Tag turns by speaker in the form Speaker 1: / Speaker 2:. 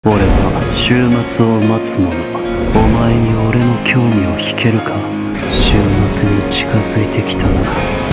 Speaker 1: 俺は週末を待つ者。お前に俺の興味を引けるか。週末に近づいてきたな。